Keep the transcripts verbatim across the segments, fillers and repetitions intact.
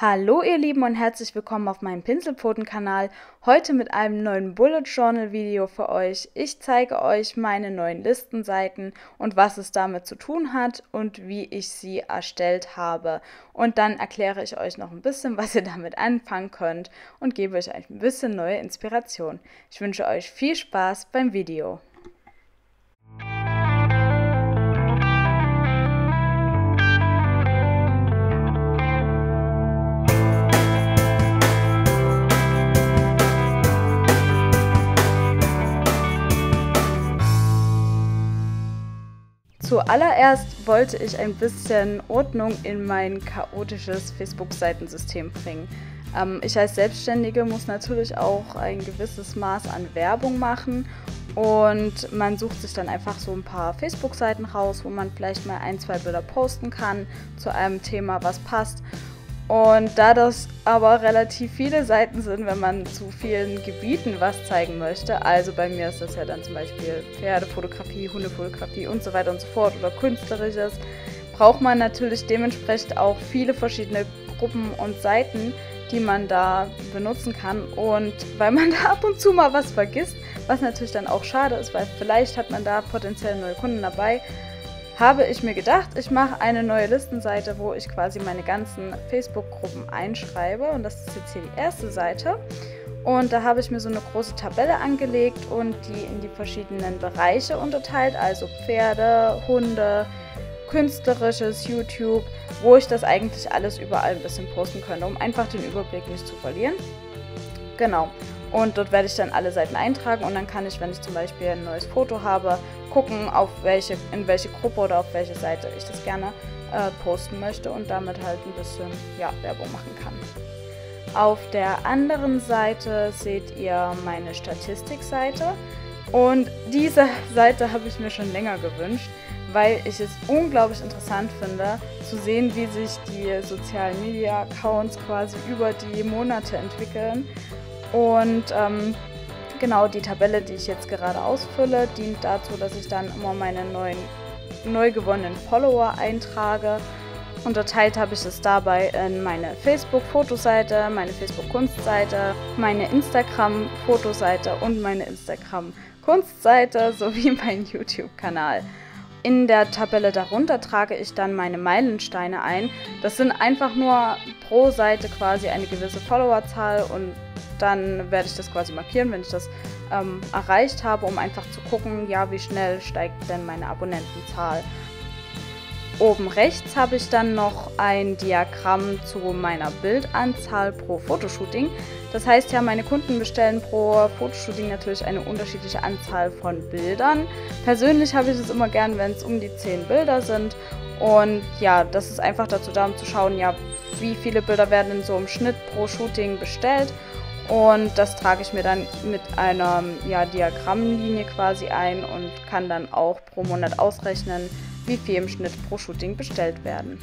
Hallo ihr Lieben und herzlich willkommen auf meinem Pinselpfoten-Kanal. Heute mit einem neuen Bullet Journal Video für euch. Ich zeige euch meine neuen Listenseiten und was es damit zu tun hat und wie ich sie erstellt habe. Und dann erkläre ich euch noch ein bisschen, was ihr damit anfangen könnt und gebe euch ein bisschen neue Inspiration. Ich wünsche euch viel Spaß beim Video. Zuallererst wollte ich ein bisschen Ordnung in mein chaotisches Facebook-Seitensystem bringen. Ähm, ich als Selbstständige muss natürlich auch ein gewisses Maß an Werbung machen und man sucht sich dann einfach so ein paar Facebook-Seiten raus, wo man vielleicht mal ein, zwei Bilder posten kann zu einem Thema, was passt. Und da das aber relativ viele Seiten sind, wenn man zu vielen Gebieten was zeigen möchte, also bei mir ist das ja dann zum Beispiel Pferdefotografie, Hundefotografie und so weiter und so fort oder Künstlerisches, braucht man natürlich dementsprechend auch viele verschiedene Gruppen und Seiten, die man da benutzen kann. Und weil man da ab und zu mal was vergisst, was natürlich dann auch schade ist, weil vielleicht hat man da potenziell neue Kunden dabei, habe ich mir gedacht, ich mache eine neue Listenseite, wo ich quasi meine ganzen Facebook-Gruppen einschreibe. Und das ist jetzt hier die erste Seite. Und da habe ich mir so eine große Tabelle angelegt und die in die verschiedenen Bereiche unterteilt, also Pferde, Hunde, Künstlerisches, YouTube, wo ich das eigentlich alles überall ein bisschen posten könnte, um einfach den Überblick nicht zu verlieren. Genau. Und dort werde ich dann alle Seiten eintragen und dann kann ich, wenn ich zum Beispiel ein neues Foto habe, gucken, auf welche, in welche Gruppe oder auf welche Seite ich das gerne äh, posten möchte und damit halt ein bisschen ja, Werbung machen kann. Auf der anderen Seite seht ihr meine Statistikseite und diese Seite habe ich mir schon länger gewünscht, weil ich es unglaublich interessant finde, zu sehen, wie sich die sozialen Media Accounts quasi über die Monate entwickeln. Und ähm, genau die Tabelle, die ich jetzt gerade ausfülle, dient dazu, dass ich dann immer meine neuen, neu gewonnenen Follower eintrage. Unterteilt habe ich es dabei in meine Facebook-Fotoseite, meine Facebook-Kunstseite, meine Instagram-Fotoseite und meine Instagram-Kunstseite sowie meinen YouTube-Kanal. In der Tabelle darunter trage ich dann meine Meilensteine ein. Das sind einfach nur pro Seite quasi eine gewisse Followerzahl und dann werde ich das quasi markieren, wenn ich das ähm, erreicht habe, um einfach zu gucken, ja, wie schnell steigt denn meine Abonnentenzahl. Oben rechts habe ich dann noch ein Diagramm zu meiner Bildanzahl pro Fotoshooting. Das heißt ja, meine Kunden bestellen pro Fotoshooting natürlich eine unterschiedliche Anzahl von Bildern. Persönlich habe ich es immer gern, wenn es um die zehn Bilder sind. Und ja, das ist einfach dazu da, um zu schauen, ja, wie viele Bilder werden in so einem Schnitt pro Shooting bestellt. Und das trage ich mir dann mit einer ja, Diagrammlinie quasi ein und kann dann auch pro Monat ausrechnen, wie viel im Schnitt pro Shooting bestellt werden.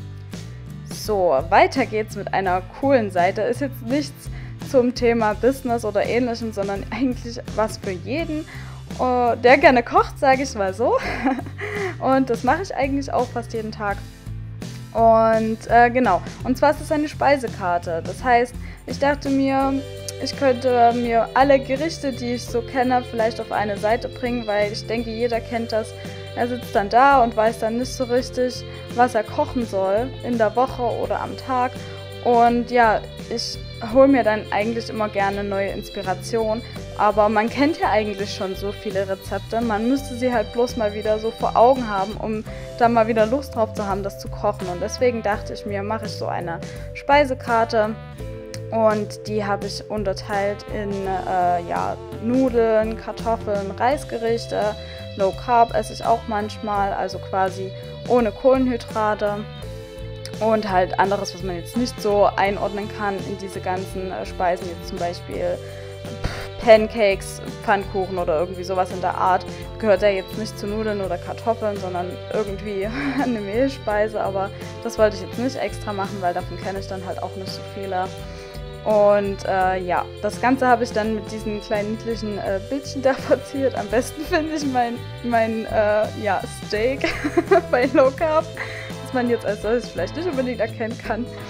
So, weiter geht's mit einer coolen Seite. Ist jetzt nichts zum Thema Business oder Ähnlichem, sondern eigentlich was für jeden, der gerne kocht, sage ich mal so. Und das mache ich eigentlich auch fast jeden Tag. Und äh, genau, und zwar ist es eine Speisekarte. Das heißt, ich dachte mir, ich könnte mir alle Gerichte, die ich so kenne, vielleicht auf eine Seite bringen, weil ich denke, jeder kennt das. Er sitzt dann da und weiß dann nicht so richtig, was er kochen soll in der Woche oder am Tag. Und ja, ich hole mir dann eigentlich immer gerne neue Inspiration. Aber man kennt ja eigentlich schon so viele Rezepte. Man müsste sie halt bloß mal wieder so vor Augen haben, um da mal wieder Lust drauf zu haben, das zu kochen. Und deswegen dachte ich mir, mache ich so eine Speisekarte. Und die habe ich unterteilt in äh, ja, Nudeln, Kartoffeln, Reisgerichte. Low Carb esse ich auch manchmal, also quasi ohne Kohlenhydrate. Und halt anderes, was man jetzt nicht so einordnen kann in diese ganzen äh, Speisen, wie zum Beispiel Pancakes, Pfannkuchen oder irgendwie sowas in der Art. Gehört ja jetzt nicht zu Nudeln oder Kartoffeln, sondern irgendwie eine Mehlspeise. Aber das wollte ich jetzt nicht extra machen, weil davon kenne ich dann halt auch nicht so viele. Und äh, ja, das Ganze habe ich dann mit diesen kleinen niedlichen äh, Bildchen da verziert. Am besten finde ich mein, mein äh, ja, Steak bei Low Carb, das man jetzt als solches vielleicht nicht unbedingt erkennen kann.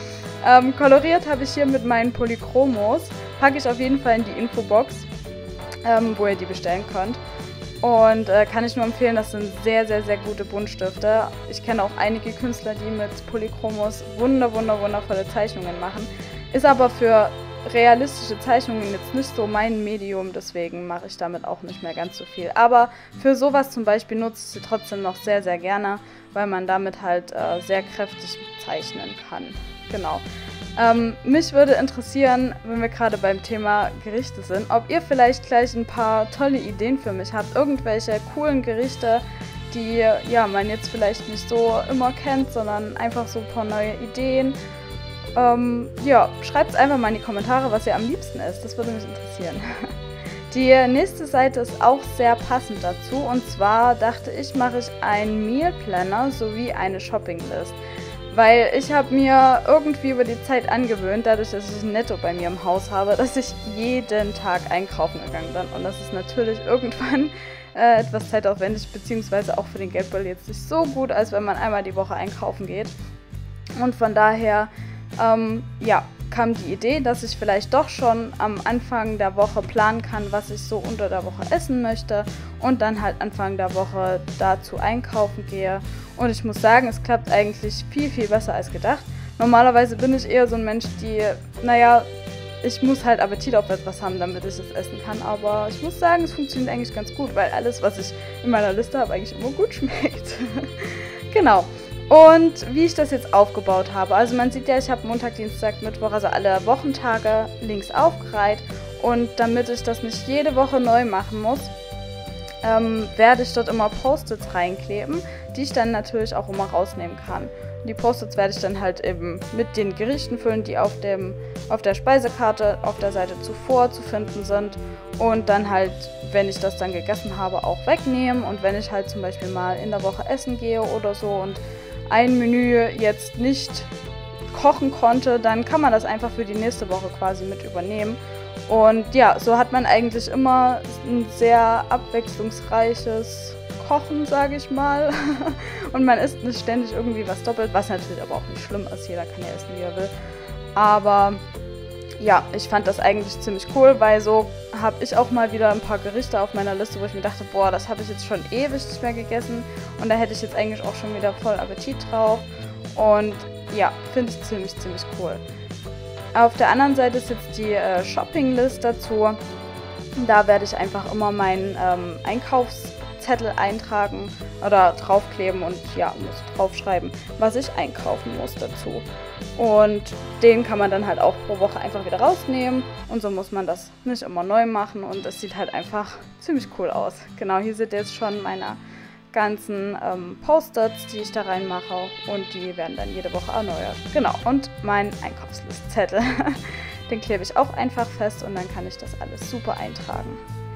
Ähm, koloriert habe ich hier mit meinen Polychromos. Packe ich auf jeden Fall in die Infobox, ähm, wo ihr die bestellen könnt. Und äh, kann ich nur empfehlen, das sind sehr, sehr, sehr gute Buntstifte. Ich kenne auch einige Künstler, die mit Polychromos wunder, wunder, wundervolle Zeichnungen machen. Ist aber für realistische Zeichnungen jetzt nicht so mein Medium, deswegen mache ich damit auch nicht mehr ganz so viel. Aber für sowas zum Beispiel nutze ich sie trotzdem noch sehr, sehr gerne, weil man damit halt äh, sehr kräftig zeichnen kann. Genau. Ähm, mich würde interessieren, wenn wir gerade beim Thema Gerichte sind, ob ihr vielleicht gleich ein paar tolle Ideen für mich habt. Irgendwelche coolen Gerichte, die ja, man jetzt vielleicht nicht so immer kennt, sondern einfach so ein paar neue Ideen. Ähm, ja, schreibt es einfach mal in die Kommentare, was ihr am liebsten isst. Das würde mich interessieren. Die nächste Seite ist auch sehr passend dazu. Und zwar dachte ich, mache ich einen Meal Planner sowie eine Shoppinglist. Weil ich habe mir irgendwie über die Zeit angewöhnt, dadurch, dass ich ein Netto bei mir im Haus habe, dass ich jeden Tag einkaufen gegangen bin. Und das ist natürlich irgendwann äh, etwas zeitaufwendig, beziehungsweise auch für den Geldbeutel jetzt nicht so gut, als wenn man einmal die Woche einkaufen geht. Und von daher, ähm, ja, kam die Idee, dass ich vielleicht doch schon am Anfang der Woche planen kann, was ich so unter der Woche essen möchte und dann halt Anfang der Woche dazu einkaufen gehe. Und ich muss sagen, es klappt eigentlich viel, viel besser als gedacht. Normalerweise bin ich eher so ein Mensch, die, naja, ich muss halt Appetit auf etwas haben, damit ich es essen kann. Aber ich muss sagen, es funktioniert eigentlich ganz gut, weil alles, was ich in meiner Liste habe, eigentlich immer gut schmeckt. Genau. Und wie ich das jetzt aufgebaut habe, also man sieht ja, ich habe Montag, Dienstag, Mittwoch, also alle Wochentage links aufgereiht. Und damit ich das nicht jede Woche neu machen muss, ähm, werde ich dort immer Post-its reinkleben, die ich dann natürlich auch immer rausnehmen kann. Und die Post-its werde ich dann halt eben mit den Gerichten füllen, die auf, dem, auf der Speisekarte auf der Seite zuvor zu finden sind. Und dann halt, wenn ich das dann gegessen habe, auch wegnehmen. Und wenn ich halt zum Beispiel mal in der Woche essen gehe oder so und ein Menü jetzt nicht kochen konnte, dann kann man das einfach für die nächste Woche quasi mit übernehmen. Und ja, so hat man eigentlich immer ein sehr abwechslungsreiches Kochen, sage ich mal. Und man isst nicht ständig irgendwie was doppelt, was natürlich aber auch nicht schlimm ist. Jeder kann ja essen, wie er will. Aber ja, ich fand das eigentlich ziemlich cool, weil so habe ich auch mal wieder ein paar Gerichte auf meiner Liste, wo ich mir dachte, boah, das habe ich jetzt schon ewig nicht mehr gegessen und da hätte ich jetzt eigentlich auch schon wieder voll Appetit drauf. Und ja, finde ich ziemlich, ziemlich cool. Auf der anderen Seite ist jetzt die äh, Shoppinglist dazu. Da werde ich einfach immer meinen ähm, Einkaufszettel eintragen oder draufkleben und ja, muss draufschreiben, was ich einkaufen muss dazu. Und den kann man dann halt auch pro Woche einfach wieder rausnehmen und so muss man das nicht immer neu machen und es sieht halt einfach ziemlich cool aus. Genau, hier seht ihr jetzt schon meine ganzen ähm, Post-its, die ich da reinmache und die werden dann jede Woche erneuert. Genau, und mein Einkaufslistzettel, den klebe ich auch einfach fest und dann kann ich das alles super eintragen.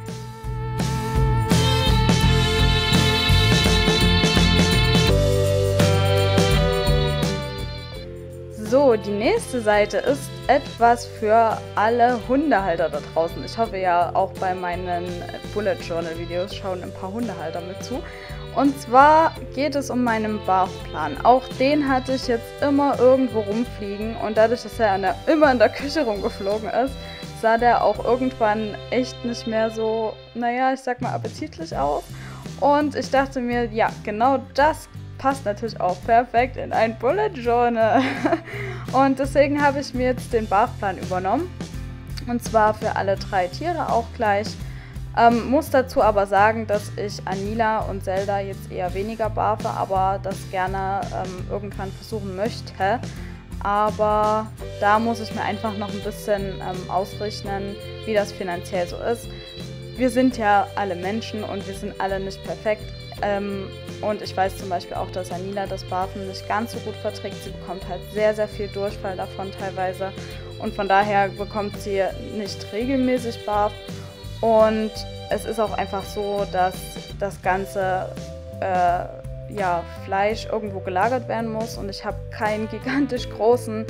So, die nächste Seite ist etwas für alle Hundehalter da draußen. Ich hoffe ja, auch bei meinen Bullet Journal Videos schauen ein paar Hundehalter mit zu. Und zwar geht es um meinen Barfplan. Auch den hatte ich jetzt immer irgendwo rumfliegen und dadurch, dass er in der, immer in der Küche rumgeflogen ist, sah der auch irgendwann echt nicht mehr so, naja, ich sag mal appetitlich aus. Und ich dachte mir, ja, genau das passt natürlich auch perfekt in ein Bullet Journal. Und deswegen habe ich mir jetzt den Barfplan übernommen. Und zwar für alle drei Tiere auch gleich. Ähm, muss dazu aber sagen, dass ich Anila und Zelda jetzt eher weniger barfe, aber das gerne ähm, irgendwann versuchen möchte. Aber da muss ich mir einfach noch ein bisschen ähm, ausrechnen, wie das finanziell so ist. Wir sind ja alle Menschen und wir sind alle nicht perfekt. Ähm, und ich weiß zum Beispiel auch, dass Anila das Barfen nicht ganz so gut verträgt. Sie bekommt halt sehr, sehr viel Durchfall davon teilweise. Und von daher bekommt sie nicht regelmäßig Barf. Und es ist auch einfach so, dass das ganze äh, ja, Fleisch irgendwo gelagert werden muss. Und ich habe keinen gigantisch großen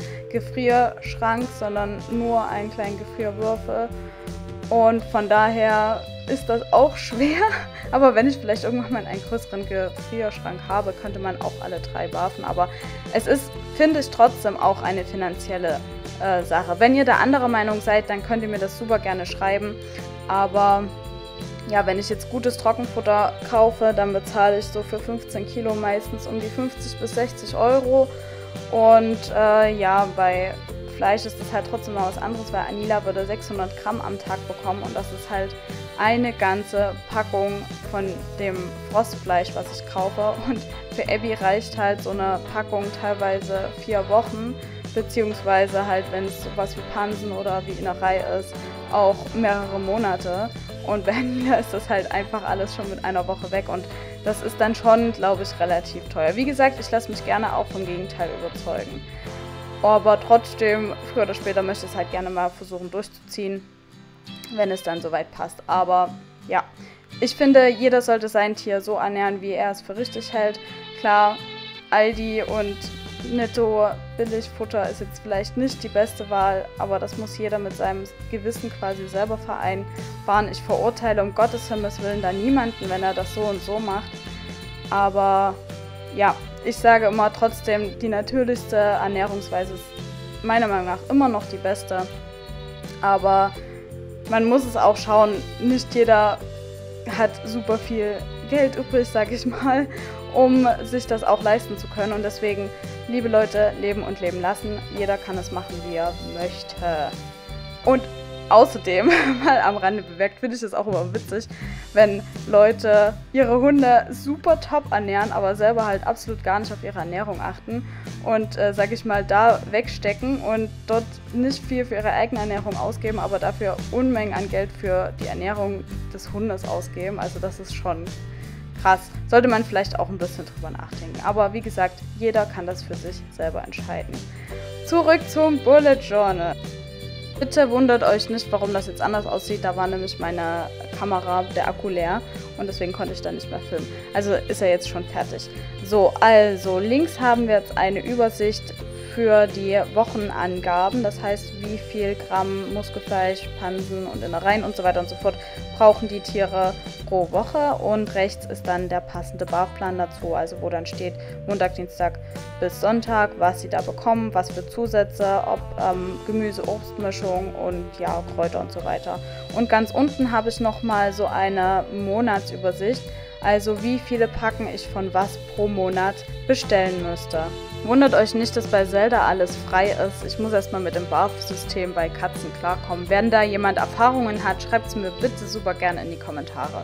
Gefrierschrank, sondern nur einen kleinen Gefrierwürfel. Und von daher ist das auch schwer, aber wenn ich vielleicht irgendwann mal einen größeren Gefrierschrank habe, könnte man auch alle drei werfen, aber es ist, finde ich, trotzdem auch eine finanzielle äh, Sache. Wenn ihr da anderer Meinung seid, dann könnt ihr mir das super gerne schreiben, aber ja, wenn ich jetzt gutes Trockenfutter kaufe, dann bezahle ich so für fünfzehn Kilo meistens um die fünfzig bis sechzig Euro und äh, ja, bei Fleisch ist das halt trotzdem mal was anderes, weil Anila würde sechshundert Gramm am Tag bekommen und das ist halt eine ganze Packung von dem Frostfleisch, was ich kaufe. Und für Abby reicht halt so eine Packung teilweise vier Wochen, beziehungsweise halt, wenn es sowas wie Pansen oder wie Innerei ist, auch mehrere Monate. Und bei Anila ist das halt einfach alles schon mit einer Woche weg und das ist dann schon, glaube ich, relativ teuer. Wie gesagt, ich lasse mich gerne auch vom Gegenteil überzeugen. Aber trotzdem, früher oder später möchte ich es halt gerne mal versuchen durchzuziehen, wenn es dann soweit passt. Aber ja, ich finde, jeder sollte sein Tier so ernähren, wie er es für richtig hält. Klar, Aldi und Netto Billigfutter ist jetzt vielleicht nicht die beste Wahl, aber das muss jeder mit seinem Gewissen quasi selber vereinbaren. Ich verurteile um Gottes Himmels Willen da niemanden, wenn er das so und so macht. Aber ja, ich sage immer trotzdem, die natürlichste Ernährungsweise ist meiner Meinung nach immer noch die beste. Aber man muss es auch schauen, nicht jeder hat super viel Geld übrig, sage ich mal, um sich das auch leisten zu können. Und deswegen, liebe Leute, leben und leben lassen. Jeder kann es machen, wie er möchte. Und außerdem, mal am Rande bemerkt, finde ich es auch immer witzig, wenn Leute ihre Hunde super top ernähren, aber selber halt absolut gar nicht auf ihre Ernährung achten und, äh, sag ich mal, da wegstecken und dort nicht viel für ihre eigene Ernährung ausgeben, aber dafür Unmengen an Geld für die Ernährung des Hundes ausgeben. Also das ist schon krass. Sollte man vielleicht auch ein bisschen drüber nachdenken. Aber wie gesagt, jeder kann das für sich selber entscheiden. Zurück zum Bullet Journal. Bitte wundert euch nicht, warum das jetzt anders aussieht. Da war nämlich meine Kamera, der Akku leer und deswegen konnte ich da nicht mehr filmen. Also ist er jetzt schon fertig. So, also links haben wir jetzt eine Übersicht für die Wochenangaben. Das heißt, wie viel Gramm Muskelfleisch, Pansen und Innereien und so weiter und so fort brauchen die Tiere pro Woche. Und rechts ist dann der passende Barfplan dazu, also wo dann steht Montag, Dienstag bis Sonntag, was sie da bekommen, was für Zusätze, ob ähm, Gemüse, Obstmischung und ja, Kräuter und so weiter. Und ganz unten habe ich nochmal so eine Monatsübersicht, also wie viele Packen ich von was pro Monat bestellen müsste. Wundert euch nicht, dass bei Zelda alles frei ist. Ich muss erstmal mit dem Barf-System bei Katzen klarkommen. Wenn da jemand Erfahrungen hat, schreibt es mir bitte super gerne in die Kommentare.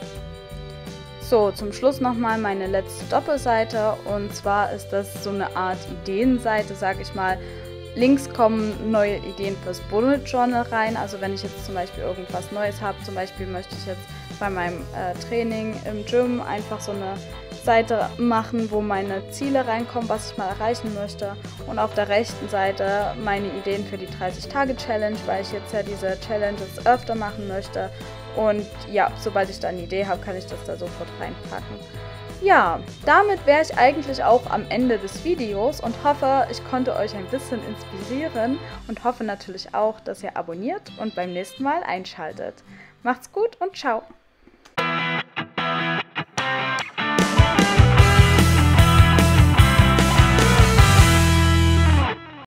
So, zum Schluss nochmal meine letzte Doppelseite und zwar ist das so eine Art Ideenseite, sage ich mal. Links kommen neue Ideen fürs Bullet Journal rein, also wenn ich jetzt zum Beispiel irgendwas Neues habe, zum Beispiel möchte ich jetzt bei meinem äh, Training im Gym einfach so eine Seite machen, wo meine Ziele reinkommen, was ich mal erreichen möchte und auf der rechten Seite meine Ideen für die dreißig Tage Challenge, weil ich jetzt ja diese Challenges öfter machen möchte und ja, sobald ich da eine Idee habe, kann ich das da sofort reinpacken. Ja, damit wäre ich eigentlich auch am Ende des Videos und hoffe, ich konnte euch ein bisschen inspirieren und hoffe natürlich auch, dass ihr abonniert und beim nächsten Mal einschaltet. Macht's gut und ciao!